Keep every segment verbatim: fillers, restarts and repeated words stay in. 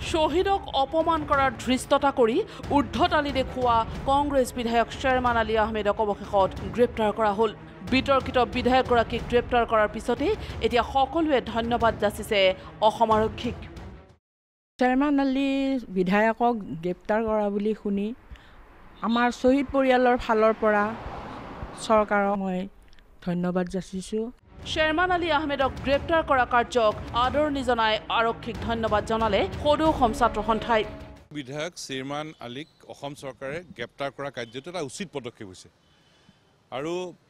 শহীদক অপমান কৰাৰ ধৃষ্টতা কৰি ঊৰ্ধ্বতালি দেখুওৱা কংগ্ৰেছ বিধায়ক শ্বেৰমান আলী আহমেদক অৱশেষত গ্ৰেপ্তাৰ কৰা হ'ল। বিতৰ্কিত বিধায়কগৰাকীক গ্ৰেপ্তাৰ কৰাৰ পিছতে এতিয়া সকলোৱে ধন্যবাদ যাচিছে অসম আৰক্ষীক। শ্বেৰমান আলী বিধায়কক গ্ৰেপ্তাৰ কৰা বুলি শুনি আমাৰ শ্বহীদ পৰিয়ালৰ ফালৰ পৰা চৰকাৰক মই ধন্যবাদ যাচিছোঁ। শ্বেৰমান আলী আহমেদক গ্ৰেপ্তাৰ কৰা কাৰ্যক আদৰণি জনাই আৰক্ষীক ধন্যবাদ জনালে সদৌ অসম ছাত্ৰ সন্থাই। বিধায়ক শ্বেৰমান আলীক অসম চৰকাৰে গ্ৰেপ্তাৰ কৰা কাৰ্যটো এটা উচিত পদক্ষেপ হৈছে আৰু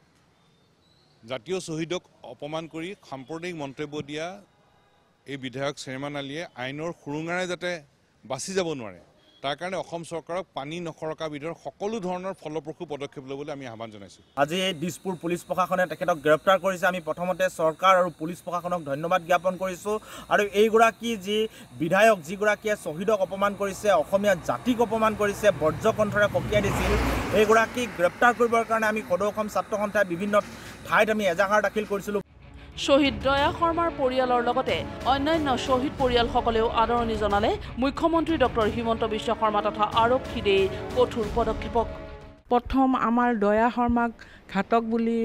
জাতীয় শ্বহীদক অপমান কৰি সাম্প্ৰদায়িক মন্তব্য দিয়া এই বিধায়ক শ্বেৰমান আলীয়ে আইনৰ সুৰুঙাৰে যাতে বাচি যাব নোৱাৰে তাৰ কাৰণে অসম চৰকাৰক পানী নখৰকা বিধৰ সকলো ধৰণৰ ফলপ্ৰসূ পদক্ষেপ ল'বলৈ আমি আহ্বান জনাইছোঁ। আজি এই দিছপুৰ পুলিচ প্ৰশাসনে তেখেতক গ্ৰেপ্তাৰ কৰিছে। আমি প্ৰথমতে চৰকাৰ আৰু পুলিচ প্ৰশাসনক ধন্যবাদ জ্ঞাপন কৰিছোঁ আৰু এইগৰাকী যি বিধায়ক যিগৰাকীয়ে শ্বহীদক অপমান কৰিছে, অসমীয়া জাতিক অপমান কৰিছে, বজ্ৰকণ্ঠৰে কঁপিয়াই দিছিল, এইগৰাকীক গ্ৰেপ্তাৰ কৰিবৰ কাৰণে আমি সদৌ অসম ছাত্ৰ সন্থাই বিভিন্ন ঠাইত আমি এজাহাৰ দাখিল কৰিছিলোঁ। শহীদ দয়া শৰ্মাৰ পৰিয়ালৰ লগতে অন্যান্য শহীদ পৰিয়ালসকলেও আদৰণি জনালে মুখ্যমন্ত্ৰী ডক্টৰ হিমন্ত বিশ্ব শৰ্মা তথা আৰক্ষীৰে কঠোৰ পদক্ষেপক। প্ৰথম আমাৰ দয়া শৰ্মাক ঘাতক বুলি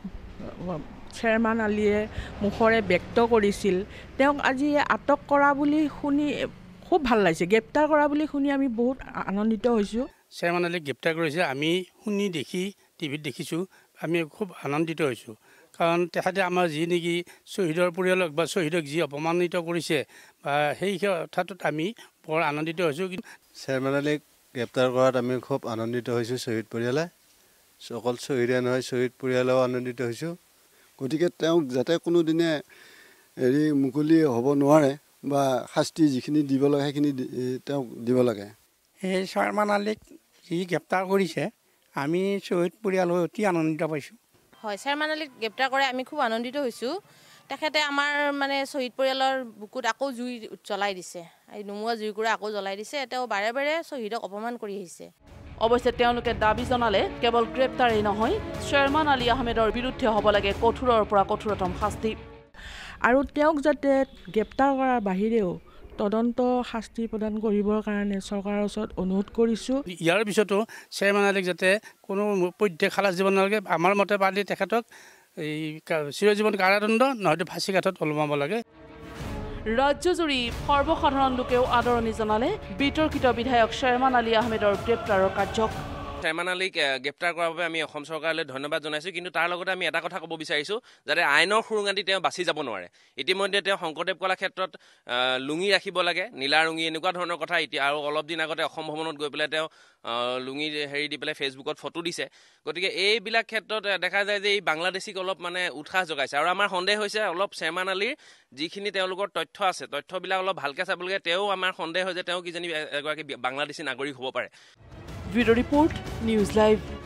শ্বেৰমান আলীয়ে মুখৰে ব্যক্ত কৰিছিল, তেওঁক আজি আটক কৰা বুলি শুনি খুব ভাল লাগিছে। গ্ৰেপ্তাৰ কৰা বুলি শুনি আমি বহুত আনন্দিত হৈছোঁ। শ্বেৰমান আলীক গ্ৰেপ্তাৰ কৰিছে, আমি শুনি দেখি টিভিত দেখিছোঁ, আমি খুব আনন্দিত হৈছোঁ। কাৰণ তেখেতে আমাৰ যি নেকি শ্বহীদৰ পৰিয়ালক বা শ্বহীদক যি অপমানিত কৰিছে বা সেই কথাটোত আমি বৰ আনন্দিত হৈছোঁ। কিন্তু শ্বেৰমান আলীক গ্ৰেপ্তাৰ কৰাত আমি খুব আনন্দিত হৈছোঁ। শ্বহীদ পৰিয়ালে অকল শ্বহীদে নহয়, শ্বহীদ পৰিয়ালেও আনন্দিত হৈছোঁ। গতিকে তেওঁক যাতে কোনোদিনে হেৰি মুকলি হ'ব নোৱাৰে বা শাস্তি যিখিনি দিব লাগে সেইখিনি তেওঁক দিব লাগে। সেই শ্বেৰমান আলীক যি গ্ৰেপ্তাৰ কৰিছে আমি শ্বহীদ পৰিয়াল হৈ অতি আনন্দিত পাইছোঁ। হয়, শ্বেৰমান আলীক গ্ৰেপ্তাৰ কৰে আমি খুব আনন্দিত হৈছোঁ। তেখেতে আমাৰ মানে শ্বহীদ পৰিয়ালৰ বুকুত আকৌ জুই জ্বলাই দিছে, এই নুমুৱা জুইকুৰা আকৌ জ্বলাই দিছে। তেওঁ বাৰে বাৰে শ্বহীদক অপমান কৰি আহিছে। অৱশ্যে তেওঁলোকে দাবী জনালে কেৱল গ্ৰেপ্তাৰেই নহয়, শ্বেৰমান আলী আহমেদৰ বিৰুদ্ধে হ'ব লাগে কঠোৰৰ পৰা কঠোৰতম শাস্তি। আৰু তেওঁক যাতে গ্ৰেপ্তাৰ কৰাৰ বাহিৰেও তদন্ত শাস্তি প্ৰদান কৰিবৰ কাৰণে চৰকাৰৰ ওচৰত অনুৰোধ কৰিছোঁ। ইয়াৰ পিছতো শ্বেৰমান আলীক যাতে কোনো পধ্যে খালাচ দিব নালাগে। আমাৰ মতে পালি তেখেতক এই চিৰজীৱন কাৰাদণ্ড নহয়তো ফাঁচী কাঠত ওলমাব লাগে। ৰাজ্যজুৰি সৰ্বসাধাৰণ লোকেও আদৰণি জনালে বিতৰ্কিত বিধায়ক শ্বেৰমান আলী আহমেদৰ গ্ৰেপ্তাৰৰ কাৰ্যক। শ্বেৰমান আলীক গ্ৰেপ্তাৰ কৰাৰ বাবে আমি অসম চৰকাৰলৈ ধন্যবাদ জনাইছোঁ। কিন্তু তাৰ লগতে আমি এটা কথা ক'ব বিচাৰিছোঁ, যাতে আইনৰ সুৰুঙাদি তেওঁ বাচি যাব নোৱাৰে। ইতিমধ্যে তেওঁ শংকৰদেৱ কলা ক্ষেত্ৰত লুঙি ৰাখিব লাগে, নীলা লুঙি, এনেকুৱা ধৰণৰ কথা এতিয়া আৰু অলপ দিন আগতে অসম ভৱনত গৈ পেলাই তেওঁ লুঙি হেৰি দি পেলাই ফেচবুকত ফটো দিছে। গতিকে এইবিলাক ক্ষেত্ৰত দেখা যায় যে এই বাংলাদেশীক অলপ মানে উৎসাহ যোগাইছে। আৰু আমাৰ সন্দেহ হৈছে অলপ শ্বেৰমান আলীৰ যিখিনি তেওঁলোকৰ তথ্য আছে, তথ্যবিলাক অলপ ভালকৈ চাব লাগে। তেওঁ আমাৰ সন্দেহ হয় যে তেওঁ কিজানি এগৰাকী বাংলাদেশী নাগৰিক হ'ব পাৰে। Video report, News Live.